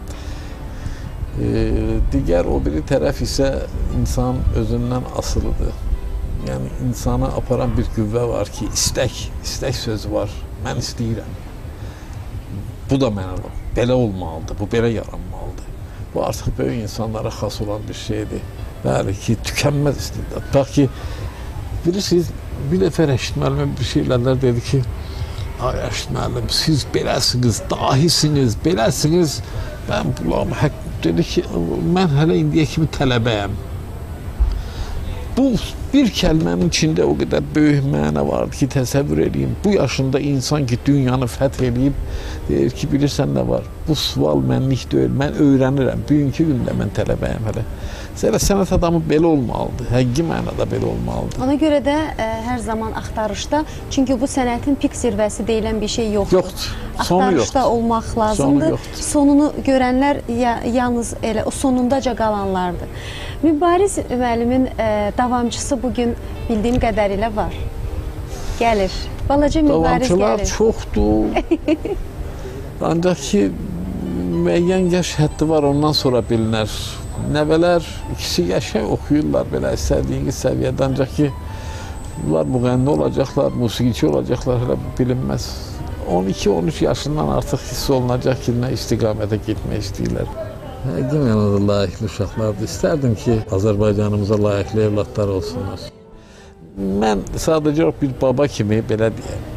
Digər o biri tərəf isə insan özündən asılıdır. Yəni, insana aparan bir qüvvə var ki, istək, istək sözü var. Mən istəyirəm. Bu da mənə belə olmalıdır, bu belə yaranmalıdır. Bu artıq böyük insanlara xas olan bir şeydir. Bəli ki, tükənməz istedad. Bax ki, bilirsiniz, bir dəfə Rəşid müəllimə bir şeylərlər dedi ki, ay Rəşid müəllim, siz beləsiniz, dahisiniz, beləsiniz. Mən bulam, dedi ki, mən hələ indiyə kimi tələbəyəm. Bu bir kəlmənin içində o qədər böyük mənə vardı ki, təsəvvür edeyim. Bu yaşında insan ki, dünyanı fəth edib, deyir ki, bilirsən nə var? Bu sual mənlik deyil, mən öyrənirəm. Bugünkü gündə mən tələbəyəm hələ. Sələ sənət adamı belə olmalıdır, həqiqi mənada belə olmalıdır. Ona görə də ə, hər zaman axtarışda, çünki bu sənətin pik zirvəsi deyilən bir şey yoxdur. Yoxdur, sonu yoxdur. Axtarışda olmaq lazımdır. Sonu Sonunu görənlər ya, yalnız elə o sonundaca qalanlardır. Mübariz müəllimin ə, davamçısı bugün bildiyim qədərilə var. Gəlir. Balaca Mübariz gəlir. Davamçılar çoxdur. Ancaq ki, müəyyən yaş həddi var, ondan sonra bilinər. Nəvələr ikisi yaşay oxuyurlar belə istədiyiniz səviyyədə, ancaq ki, bunlar müğənni olacaqlar, musiqiçi olacaqlar, hələ bilinməz. on iki on üç yaşından artıq hiss olunacaq ki, nə istiqamətə getmək istəyirlər. Həqiqi mənada layiqli uşaqlardır. İstərdim ki, Azərbaycanımıza layiqli evlatlar olsunlar. Mən sadəcə bir baba kimi belə deyəm.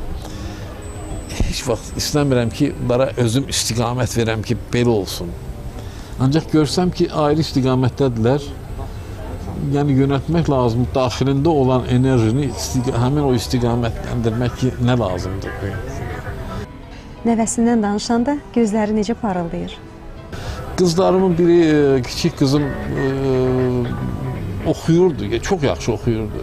Heç vaxt istəmirəm ki, bunlara özüm istiqamət verəm ki, belə olsun. Ancaq görsəm ki, ayrı istiqamətdədirlər, yəni yönətmək lazımdır, daxilində olan enerjini həmin o istiqamətləndirmək ki, nə lazımdır? Nəvəsindən danışanda gözləri necə parıldayır? Qızlarımın biri, kiçik qızım e, oxuyurdu, çox yaxşı oxuyurdu.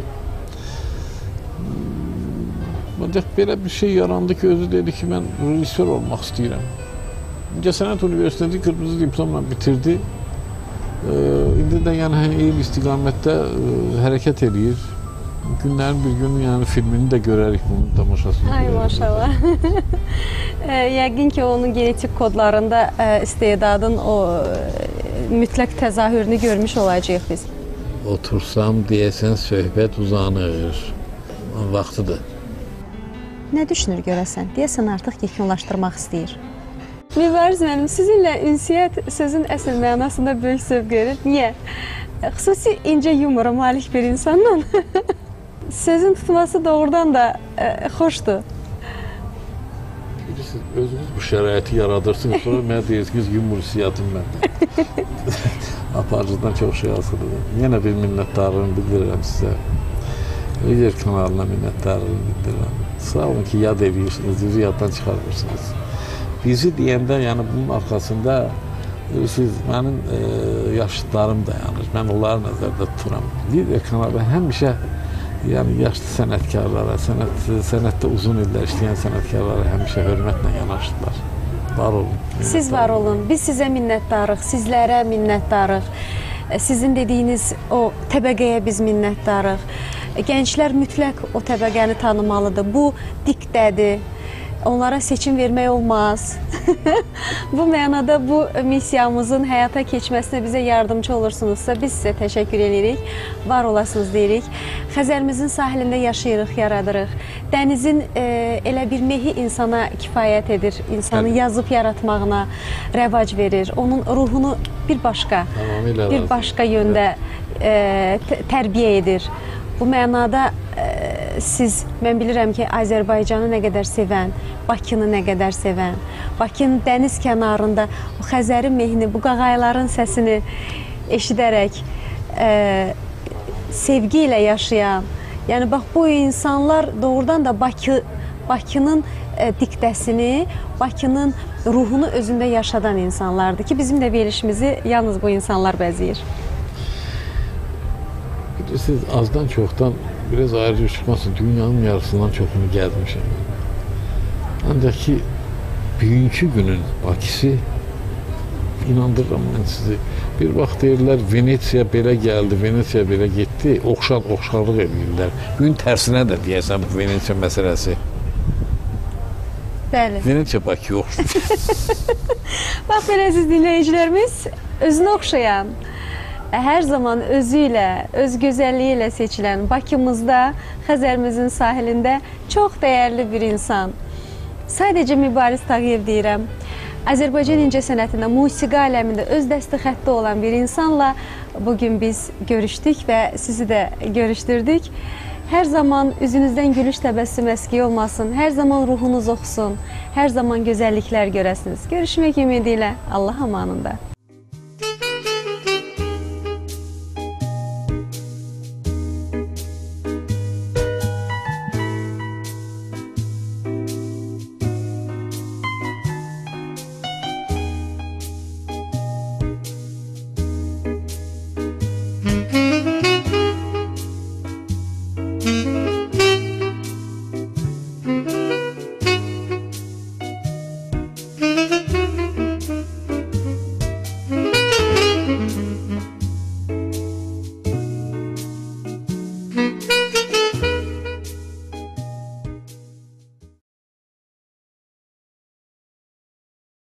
Ancaq belə bir şey yarandı ki, özü dedi ki, mən rejissor olmaq istəyirəm. İncəsənət Universiteti qırmızı diplomla bitirdi. İndi də yəni eyni istiqamətdə hərəkət edir. Günlərin bir gün yəni filmini də görərik bunun tamaşasını. Ay maşallah. Yəqin ki, onun genetik kodlarında istedadın o mütləq təzahürünü görmüş olacağıq biz. Otursam deyəsən söhbət uzanır. Vaxtıdır. Nə düşünür görəsən? Deyəsən artıq yekunlaşdırmaq istəyir. Mübariz müəllim, sizinlə ünsiyyət sözün əsl mənasında böyük zövq verir. Niyə? Xüsusi incə yumora malik bir insanla sözün tutması doğrudan da e, xoşdur. Bilirsiniz, özünüz bu şəraiti yaradırsınız, sonra mənə deyirsiniz yumor hissiyatım məndə. Aparıcıdan çox şey asılıdır. Yenə bir minnətdarlığımı bildirirəm sizə. Lider kanalına minnətdarlığımı bildirirəm. Sağ olun ki, yad edirsiniz, bizi yaddan çıxarmırsınız. Bizi deyəndə, yəni bunun arxasında siz, mənim e, yaşlılarım dayanır, mən onları nəzərdə tuturam. Lider kanalı həmişə yəni, yaşlı sənətkarlara, sənət, sənətdə uzun illər işləyən sənətkarlara həmişə hörmətlə yanaşdılar. Var olun. Siz var olun, biz sizə minnətdarıq, sizlərə minnətdarıq. Sizin dediyiniz o təbəqəyə biz minnətdarıq. Gənclər mütləq o təbəqəni tanımalıdır. Bu diktədir. Onlara seçim vermək olmaz. Bu mənada bu missiyamızın həyata keçməsinə bizə yardımcı olursunuzsa, biz sizə təşəkkür edirik, var olasınız deyirik. Xəzərimizin sahilində yaşayırıq, yaradırıq. Dənizin e, elə bir mehi insana kifayət edir, insanı yazıb yaratmağına rəvac verir. Onun ruhunu bir başqa, bir başqa yöndə e, tərbiyə edir. Bu mənada ə, siz, mən bilirəm ki, Azərbaycanı nə qədər sevən, Bakını nə qədər sevən, Bakının dəniz kənarında o Xəzərin mehini, bu qağayların səsini eşidərək ə, sevgi ilə yaşayan, yəni bax bu insanlar doğrudan da Bakı, Bakının ə, diktəsini, Bakının ruhunu özündə yaşadan insanlardır ki, bizim də verilişimizi yalnız bu insanlar bəzəyir. Siz azdan çoxdan biraz ayrıca çıxmasın, dünyanın yarısından çoxunu gəzmişəm. Ancaq ki, bugünkü günün Bakısı, inandırıram mən sizi, bir vaxt deyirlər, Venesiya belə gəldi, Venesiya belə getdi, oxşar, oxşarlıq edirlər. Bugün tərsinə də deyəsən bu Venesiya məsələsi. Bəli. Venesiya Bakıya oxşar. Bax, belə siz dinləyicilərimiz özünə oxşayan, hər zaman özü ilə, öz gözəlliyi ilə seçilən Bakımızda, Xəzərimizin sahilində çox dəyərli bir insan. Sadəcə Mübariz Tağıyev deyirəm. Azərbaycan incəsənətində, musiqi aləmində öz dəsti xətti olan bir insanla bugün biz görüşdük və sizi də görüşdürdük. Hər zaman üzünüzdən gülüş təbəssüm əski olmasın, hər zaman ruhunuz oxusun, hər zaman gözəlliklər görəsiniz. Görüşmək ümidi ilə Allah amanında.